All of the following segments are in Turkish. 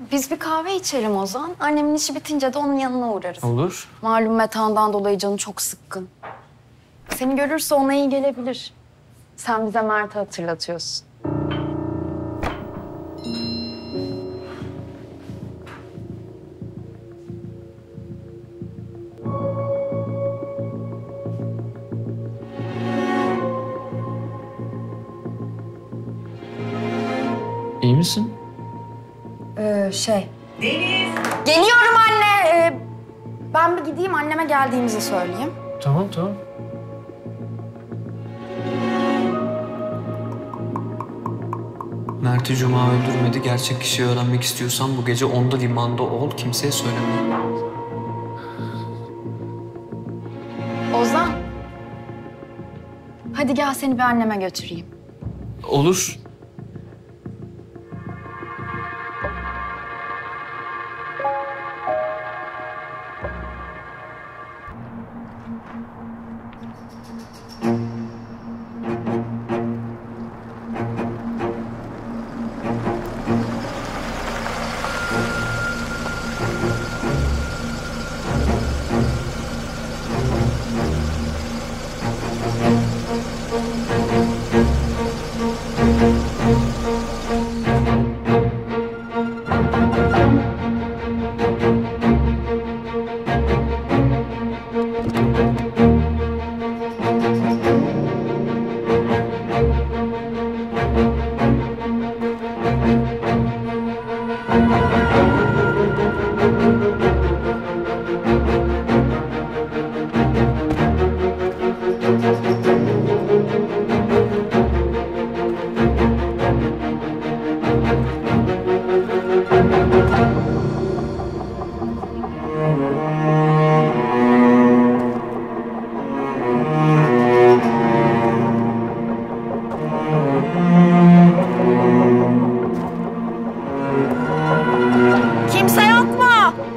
Biz bir kahve içelim Ozan. Annemin işi bitince de onun yanına uğrarız. Olur. Malum Metehan'dan dolayı canı çok sıkkın. Seni görürse ona iyi gelebilir. Sen bize Mert'i hatırlatıyorsun. İyi misin? Deniz! Geliyorum anne. Ben bir gideyim anneme geldiğimizi söyleyeyim. Tamam. Mert'i Cuma öldürmedi. Gerçek kişiyi öğrenmek istiyorsan bu gece 10'da limanda ol. Kimseye söyleme. Ozan. Hadi gel seni bir anneme götüreyim. Olur. Kimse yok mu?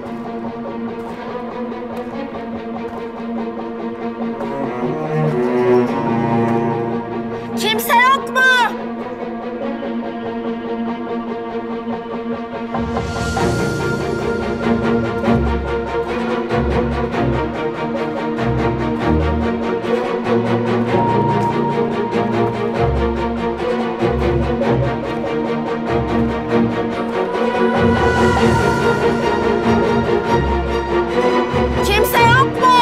Kimse yok mu? Kimse yok mu?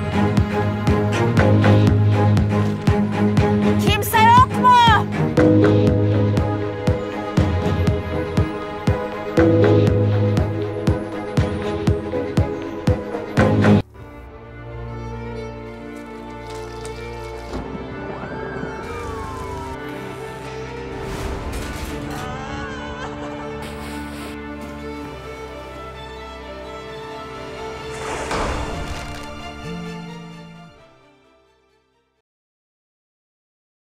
Kimse yok mu?